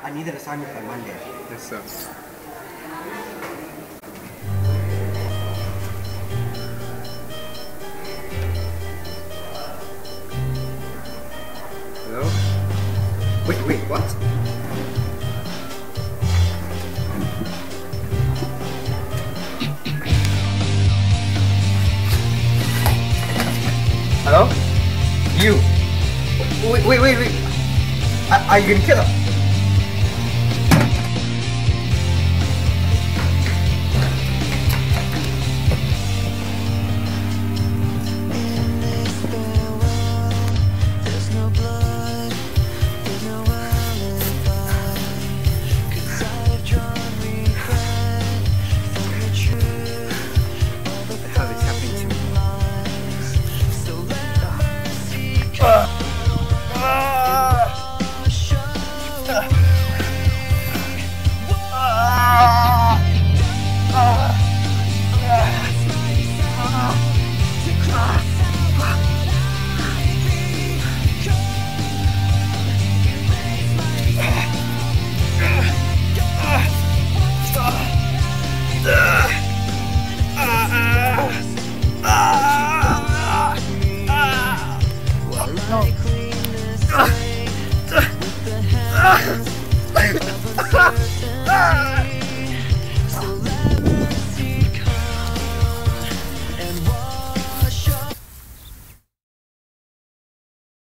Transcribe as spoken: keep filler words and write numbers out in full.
I need an assignment by Monday. Yes, sir. Hello? Wait, wait, what? Hello? You? Wait, wait, wait, wait. Are, are you gonna kill him? Ah!